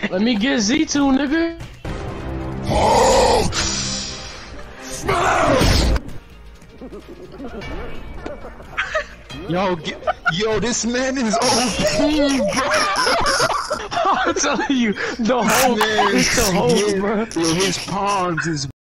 Let me get Z2, nigga. Yo, this man is OP, bro. I'm telling you, the whole, it's the whole, bro. Yo, his palms is